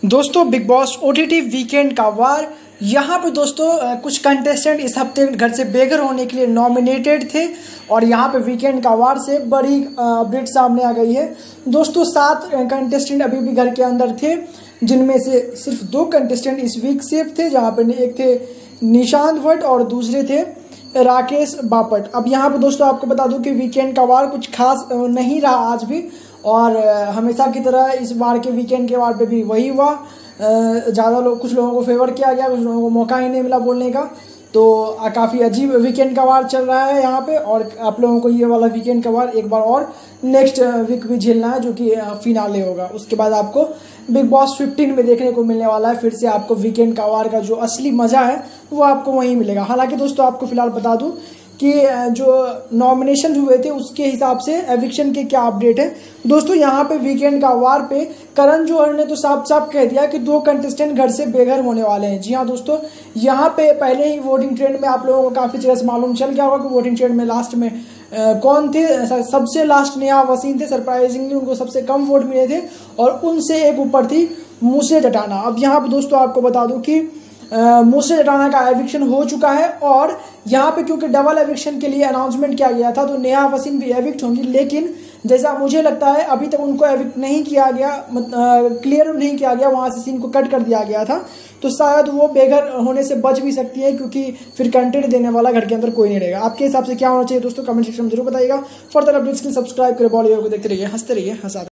दोस्तों big boss OTT weekend का वार। यहाँ पे दोस्तों कुछ कंटेस्टेंट इस हफ्ते घर से बेघर होने के लिए नॉमिनेटेड थे और यहाँ पे वीकेंड का वार से बड़ी अपडेट सामने आ गई है। दोस्तों 7 कंटेस्टेंट अभी भी घर के अंदर थे, जिनमें से सिर्फ 2 कंटेस्टेंट इस वीक सेफ थे, जहाँ पे एक थे निशांत भट्ट और दूसरे थे राकेश बापट। अब यहाँ पे दोस्तों आपको बता दूं कि वीकेंड का वार कुछ खास नहीं रहा आज भी, और हमेशा की तरह इस बार के वीकेंड के वार पे भी वही हुआ। ज़्यादा लोग, कुछ लोगों को फेवर किया गया, कुछ लोगों को मौका ही नहीं मिला बोलने का। तो काफ़ी अजीब वीकेंड का वार चल रहा है यहाँ पे, और आप लोगों को ये वाला वीकेंड का वार एक बार और नेक्स्ट वीक भी झेलना है, जो कि फिनाले होगा। उसके बाद आपको बिग बॉस 15 में देखने को मिलने वाला है। फिर से आपको वीकेंड का वार का जो असली मज़ा है वो आपको वहीं मिलेगा। हालांकि दोस्तों आपको फिलहाल बता दूं कि जो नॉमिनेशन हुए थे उसके हिसाब से एविक्शन के क्या अपडेट है। दोस्तों यहाँ पे वीकेंड का वार पे करण जौहर ने तो साफ साफ कह दिया कि 2 कंटेस्टेंट घर से बेघर होने वाले हैं। जी हाँ दोस्तों, यहाँ पे पहले ही वोटिंग ट्रेंड में आप लोगों को काफ़ी जगह से मालूम चल गया होगा कि वोटिंग ट्रेंड में लास्ट में कौन थे। सबसे लास्ट नेहा वसीम थे, सरप्राइजिंगली उनको सबसे कम वोट मिले थे, और उनसे एक ऊपर थी मूसे जटाना। अब यहाँ पे दोस्तों आपको बता दूं कि मूसे जटाना का एविक्शन हो चुका है, और यहाँ पे क्योंकि डबल एविक्शन के लिए अनाउंसमेंट किया गया था तो नेहा वसीम भी एविक्ट होंगी, लेकिन जैसा मुझे लगता है अभी तक उनको एविक्ट नहीं किया गया, क्लियर नहीं किया गया, वहाँ से सीन को कट कर दिया गया था। तो शायद वो बेघर होने से बच भी सकती है, क्योंकि फिर कंटेंट देने वाला घर के अंदर कोई नहीं रहेगा। आपके हिसाब से क्या होना चाहिए दोस्तों, कमेंट सेक्शन में जरूर बताइएगा। फर्दर अपडेट्स के लिए सब्सक्राइब करें, बॉलीवुड को देखते रहिए, हंसते रहिए, हंसा